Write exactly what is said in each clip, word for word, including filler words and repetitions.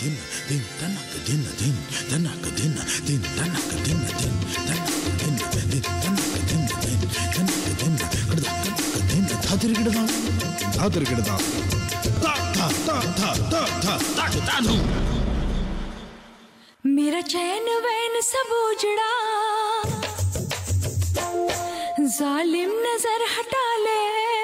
दिन दिन तनक दिन दिन तनक दिन दिन तनक दिन दिन तनक दिन दिन तनक दिन दिन तनक दिन कड़दा तनक दिन धातिर गिड़दा धातिर गिड़दा ता ता ता ता ता ता ता ता धू मेरा चैन वैन सब उजड़ा, जालिम नजर हटा ले।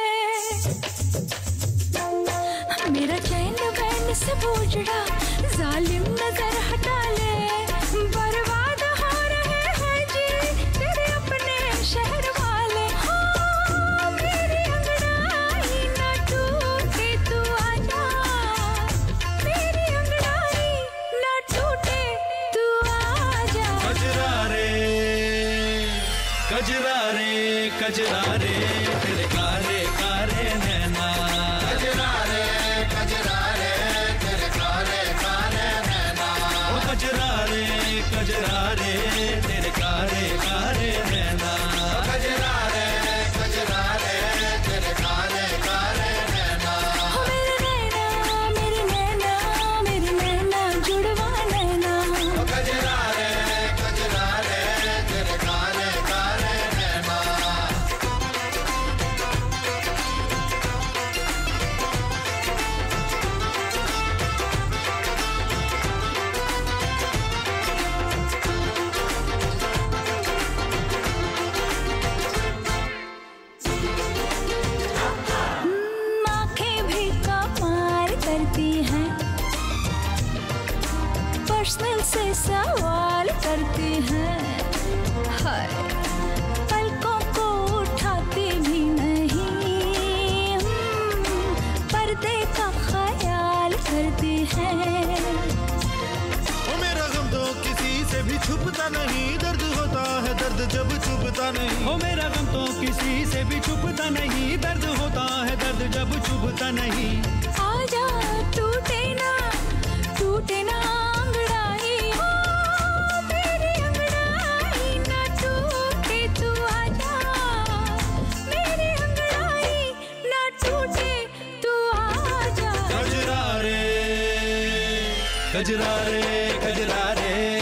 मेरा चैन वैन सब उजड़ा, जालिम नजर हटा ले। बर्बाद हो रहे हैं जी तेरे अपने शहर वाले। हाँ मेरी अंगड़ाई न टूटे तू आजा, मेरी अंगड़ाई न टूटे तू आजा। कजरा रे कजरा रे कजरा रे तेरे कारे कारे नैना। कजरा रे कजरा रे तेरे कारे कारे नैना। ओ कजरा रे कजरा रे तेरे कारे कारे नैना। कजरा रे कजरा रे तेरे कारे कारे नैना। हो मेरे नैना मेरी नैना मेरी नैना जुड़वा नैना। कजरा रे कजरा रे तेरे कारे कारे नैना। आँखें भी कमाल करती हैं, पर्सनल से सवाल करती हैं। हाय पलकों को उठाती भी नहीं, हम्म, पर्दे का ख्याल करती हैं। ओ मेरा गम तो किसी से भी छुपता नहीं, दर्द होता है दर्द जब छुपता नहीं। ओ मेरा गम तो किसी से भी छुपता नहीं, दर्द होता है दर्द जब छुपता नहीं। आजा टूटे ना टूटे ना अंगड़ाई, हो मेरी अंगड़ाई ना टूटे तू आजा, मेरी अंगड़ाई ना टूटे तू आजा। कजरा रे कजरा रे कजरा रे